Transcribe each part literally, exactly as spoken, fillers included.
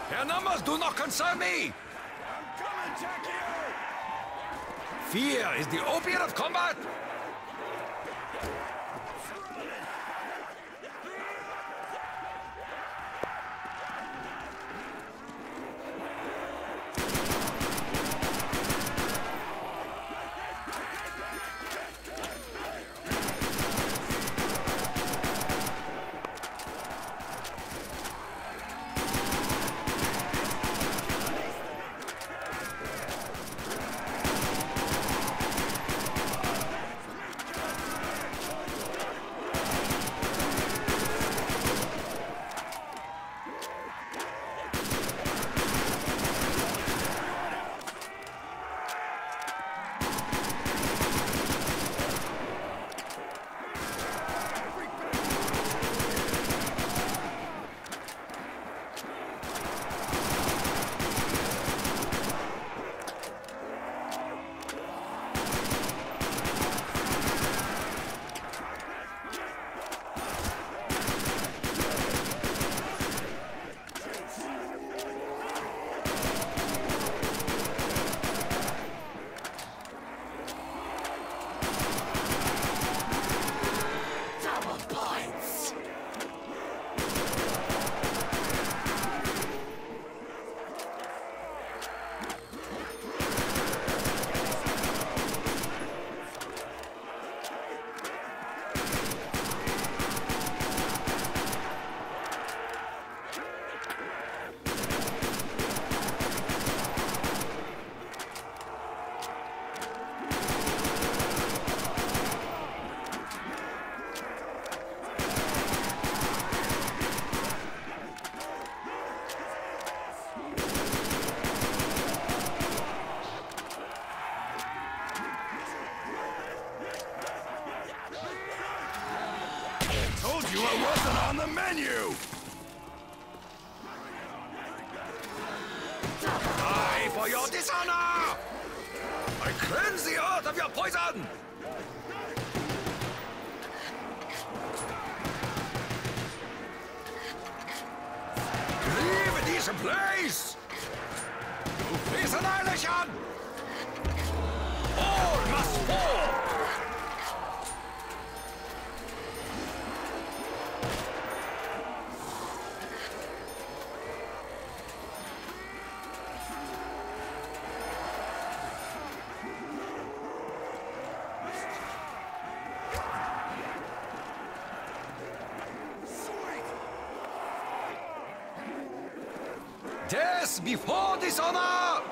Their numbers do not concern me! I'm coming, Jackie! Fear is the opiate of combat! You I wasn't on the menu! Die for your dishonor! I cleanse the earth of your poison! Leave a decent place! To face annihilation! All must fall! Death before dishonor!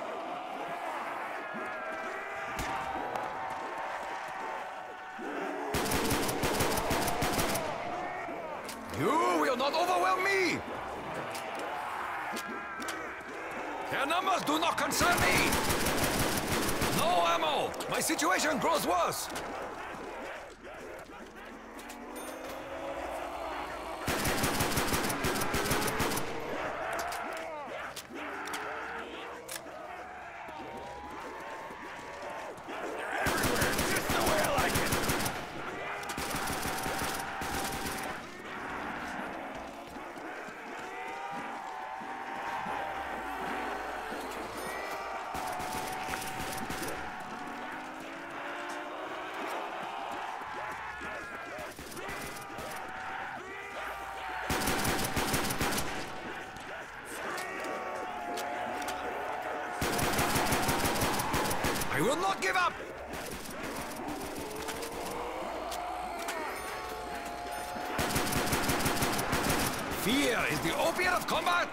You will not overwhelm me! Their numbers do not concern me! No ammo! My situation grows worse! I will not give up! Fear is the opiate of combat!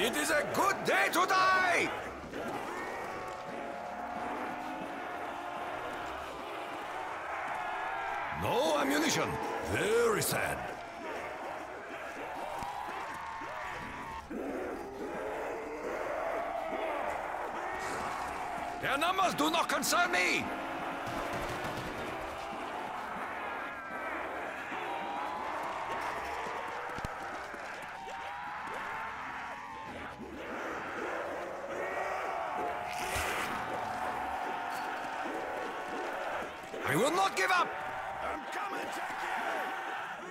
It is a good day to die! No ammunition. Very sad. Their numbers do not concern me! I will not give up! I'm coming, Jackie!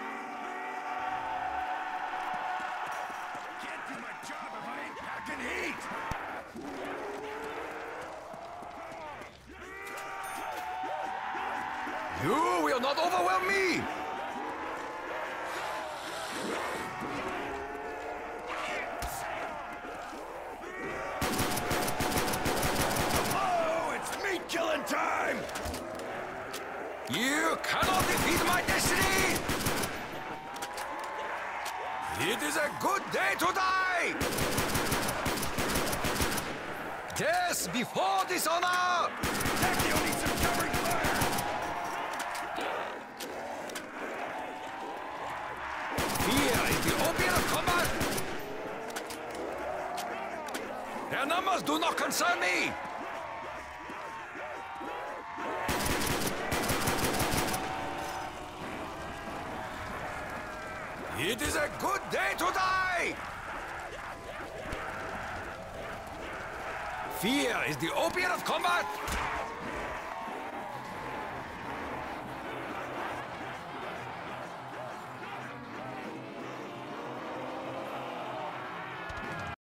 Can't do my job if I ain't packing heat! You will not overwhelm me! Oh, it's meat killing time! You cannot defeat my destiny! It is a good day to die! Death before dishonor! Jackie needs some covering fire! Fear is the opium of combat! Their numbers do not concern me! It is a good day to die! Fear is the opium of combat!